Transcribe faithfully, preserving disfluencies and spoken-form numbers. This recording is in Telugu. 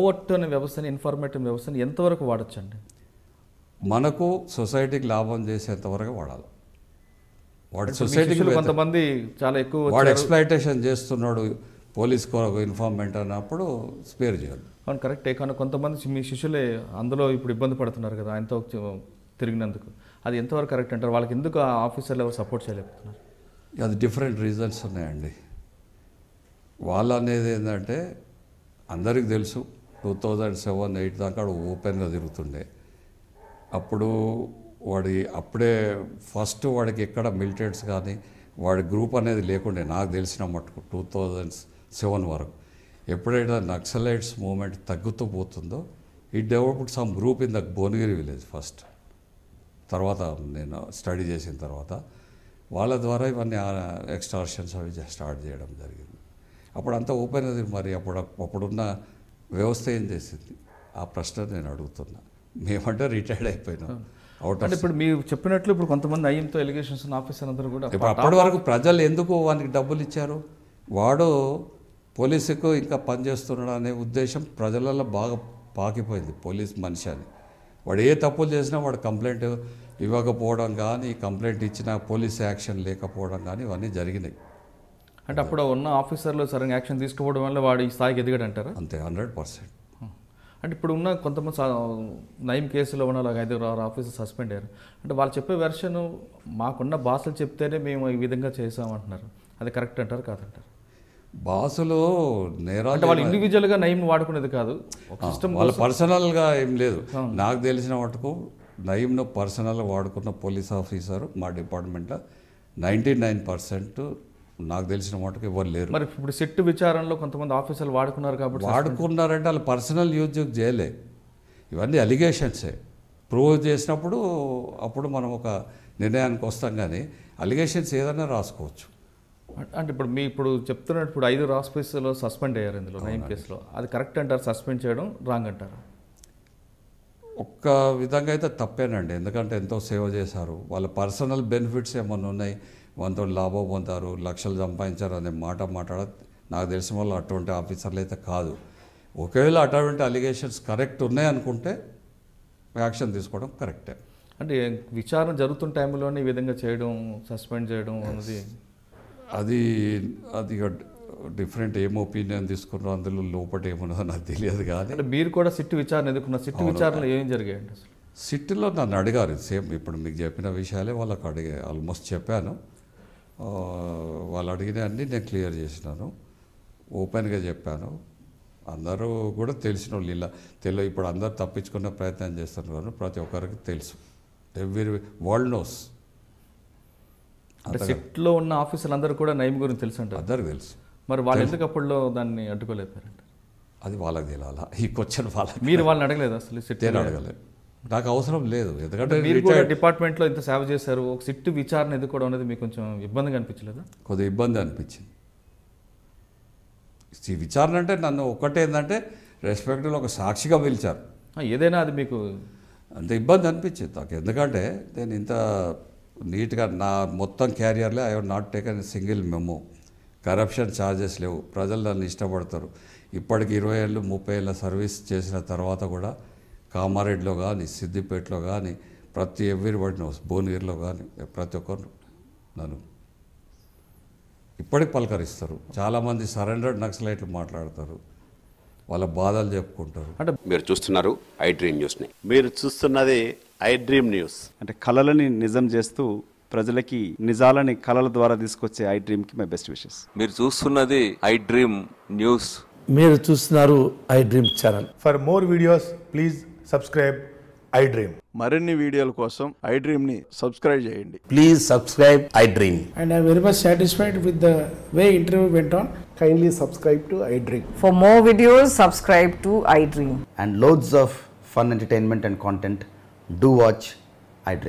కోవర్ట్ అనే వ్యవస్థని, ఇన్ఫర్మేటివ్ వ్యవస్థని ఎంతవరకు వాడచ్చండి? మనకు సొసైటీకి లాభం చేసేంతవరకు వాడాలి. వాడు మీ సొసైటీకి శిష్యులు కొంతమంది చాలా ఎక్కువ వాడు వచ్చారు. ఎక్స్‌ప్లాయిటేషన్ చేస్తున్నాడు పోలీస్ కొరకు ఇన్ఫార్మెంట్ అన్నప్పుడు స్పేర్ చేయాలి. అవును, కరెక్టే. కానీ కొంతమంది మీ శిష్యులే అందులో ఇప్పుడు ఇబ్బంది పడుతున్నారు కదా ఆయనతో తిరిగినందుకు. అది ఎంతవరకు కరెక్ట్ అంటారు? వాళ్ళకి ఎందుకు ఆ ఆఫీసర్లు ఎవరు సపోర్ట్ చేయలేకపోతున్నారు? అది డిఫరెంట్ రీజన్స్ ఉన్నాయండి. వాళ్ళు అనేది ఏంటంటే అందరికి తెలుసు టూ థౌజండ్ సెవెన్ ఎయిట్ దాకా ఓపెన్గా తిరుగుతుండే. అప్పుడు వాడి అప్పుడే ఫస్ట్ వాడికి ఎక్కడ మిలిటెంట్స్ కానీ వాడి గ్రూప్ అనేది లేకుండే నాకు తెలిసిన మట్టుకు టూ థౌజండ్ సెవెన్ వరకు. ఎప్పుడైతే నక్సలైట్స్ మూవ్మెంట్ తగ్గుతూ పోతుందో ఈ developed some group in the Bhuvanagiri village first. తర్వాత నేను స్టడీ చేసిన తర్వాత వాళ్ళ ద్వారా ఇవన్నీ ఎక్స్టార్షన్స్ అవి స్టార్ట్ చేయడం జరిగింది. అప్పుడు అంతా ఓపెన్ అది. మరి అప్పుడు అప్పుడున్న వ్యవస్థ ఏం చేసింది ఆ ప్రశ్న నేను అడుగుతున్నా. మేమంటే రిటైర్డ్ అయిపోయినాం అవుట్ ఆఫ్. ఇప్పుడు మీరు చెప్పినట్లు ఇప్పుడు కొంతమంది అయ్యంతో ఎలిగేషన్స్ ఉన్న ఆఫీసర్ అందరూ కూడా ఇప్పుడు అప్పటి వరకు ప్రజలు ఎందుకు వానికి డబ్బులు ఇచ్చారు? వాడు పోలీసుకు ఇంకా పనిచేస్తున్నాడు అనే ఉద్దేశం ప్రజలలో బాగా పాకిపోయింది. పోలీస్ మనిషి అని వాడు ఏ తప్పులు చేసినా వాడు కంప్లైంట్ ఇవ్వకపోవడం కానీ, కంప్లైంట్ ఇచ్చిన పోలీస్ యాక్షన్ లేకపోవడం కానీ ఇవన్నీ జరిగినాయి. అంటే అప్పుడు ఉన్న ఆఫీసర్లు సరైన యాక్షన్ తీసుకోవడం వల్ల వాడు ఈ స్థాయికి ఎదిగాడు అంటారా? అంతే, హండ్రెడ్ పర్సెంట్. అంటే ఇప్పుడు ఉన్న కొంతమంది నయం కేసులో ఉన్న అలాగ ఐదుగురు ఆరు ఆఫీసర్ సస్పెండ్ అయ్యారు. అంటే వాళ్ళు చెప్పే వెర్షన్ మాకున్న బాసులు చెప్తేనే మేము ఈ విధంగా చేసామంటున్నారు. అది కరెక్ట్ అంటారు కాదంటారు? బాసులు నేరాలు వాళ్ళు ఇండివిజువల్గా నయం వాడుకునేది కాదు, వాళ్ళ పర్సనల్గా ఏం లేదు. నాకు తెలిసిన మటుకు నయంను పర్సనల్ వాడుకున్న పోలీస్ ఆఫీసర్ మా డిపార్ట్మెంట్లో నైంటీ నైన్ పర్సెంట్ నాకు తెలిసిన మటుకు ఎవరు లేరు. మరి ఇప్పుడు సిట్ విచారణలో కొంతమంది ఆఫీసర్లు వాడుకున్నారు కాబట్టి వాడుకున్నారంటే వాళ్ళు పర్సనల్ యూజ్ చేయలే. ఇవన్నీ అలిగేషన్సే. ప్రూవ్ చేసినప్పుడు అప్పుడు మనం ఒక నిర్ణయానికి వస్తాం. కానీ అలిగేషన్స్ ఏదైనా రాసుకోవచ్చు. అంటే ఇప్పుడు మీ ఇప్పుడు చెప్తున్నట్టు ఇప్పుడు ఐదు ఆఫీసర్లు సస్పెండ్ అయ్యారు ఇందులో నయం కేసులో. అది కరెక్ట్ అంటారు? సస్పెండ్ చేయడం రాంగ్ అంటారు? ఒక్క విధంగా అయితే తప్పేనండి. ఎందుకంటే ఎంతో సేవ చేశారు. వాళ్ళ పర్సనల్ బెనిఫిట్స్ ఏమన్నా ఉన్నాయి, వాళ్ళతో లాభం పొందారు, లక్షలు సంపాదించారు అనే మాట మాట్లాడ నాకు తెలిసిన వాళ్ళు అటువంటి ఆఫీసర్లు అయితే కాదు. ఒకవేళ అటువంటి అలిగేషన్స్ కరెక్ట్ ఉన్నాయనుకుంటే యాక్షన్ తీసుకోవడం కరెక్టే. అంటే విచారణ జరుగుతున్న టైంలోనే ఈ విధంగా చేయడం, సస్పెండ్ చేయడం అనేది అది అది డిఫరెంట్. ఏం ఒపీనియన్ తీసుకున్నారో అందులో లోపల ఏమున్నదో నాకు తెలియదు. కానీ అంటే మీరు కూడా సిట్ విచారణ ఎదుర్కొన్న సిట్ విచారణలో ఏం జరిగాయండి అసలు? సిట్లో నన్ను అడిగారు సేమ్ ఇప్పుడు మీకు చెప్పిన విషయాలే వాళ్ళకి అడిగే ఆల్మోస్ట్ చెప్పాను. వాళ్ళు అడిగిన అన్నీ నేను క్లియర్ చేసినాను, ఓపెన్గా చెప్పాను. అందరూ కూడా తెలిసిన వాళ్ళు ఇలా తెలియ ఇప్పుడు అందరూ తప్పించుకునే ప్రయత్నం చేస్తున్నారు. ప్రతి ఒక్కరికి తెలుసు, ఎవ్రీ వరల్డ్ నోస్. అంటే సిట్లో ఉన్న ఆఫీసర్లు అందరూ కూడా నయం గురించి తెలుసు అంటారు? అందరికి తెలుసు. మరి వాళ్ళు ఎందుకు అప్పుడులో దాన్ని అడ్డుకోలేపారంట? అది వాళ్ళకి తెలియాలా? ఈ క్వశ్చన్ వాళ్ళకి. మీరు వాళ్ళని అడగలేదు అసలు? సిట్ నేను అడగలేదు, నాకు అవసరం లేదు. ఎందుకంటే మీరు కూడా డిపార్ట్మెంట్లో ఇంత సేవ చేశారు, ఒక సిట్ విచారణ ఎదుర్కోవడం అనేది మీకు కొంచెం ఇబ్బందిగా అనిపించలేదా? కొద్దిగా ఇబ్బంది అనిపించింది. ఈ విచారణ అంటే నన్ను ఒక్కటే ఏంటంటే రెస్పెక్ట్లో ఒక సాక్షిగా పిలిచారు. ఏదైనా అది మీకు అంత ఇబ్బంది అనిపించింది నాకు. ఎందుకంటే నేను ఇంత నీట్గా నా మొత్తం క్యారియర్లో I have not taken single memo. Corruption charges లేవు. ప్రజలు నన్ను ఇష్టపడతారు. ఇప్పటికి ఇరవై ఏళ్ళు ముప్పై ఏళ్ళ సర్వీస్ చేసిన తర్వాత కూడా కామారెడ్డిలో కానీ, సిద్దిపేటలో కానీ, ప్రతి ఎవ్రీబడి నోస్, భువనగిరిలో కానీ ప్రతి ఒక్కరు నన్ను ఇప్పటికి పలకరిస్తారు. చాలామంది సరెండర్డ్ నక్సలైట్లు మాట్లాడతారు, వాళ్ళ బాధలు చెప్పుకుంటారు. అంటే మీరు చూస్తున్నారు ఐ డ్రీమ్ న్యూస్ని. మీరు చూస్తున్నది ఐ డ్రీమ్ న్యూస్. అంటే కళలని నిజం చేస్తూ ప్రజలకి నిజాలని కళల ద్వారా తీసుకొచ్చే ఐ డ్రీమ్కి మై బెస్ట్ విషెస్. మీరు చూస్తున్నది ఐ డ్రీమ్ న్యూస్. మీరు చూస్తున్నారు iDream channel. For more videos please subscribe iDream. మరిన్ని వీడియోల కోసం ఐ డ్రీమ్ ని సబ్స్క్రైబ్ చేయండి. Please subscribe iDream. And I am very much satisfied with the way interview went on. Kindly subscribe to I Dream. For more videos, subscribe to I Dream. And loads of fun entertainment and content. Do watch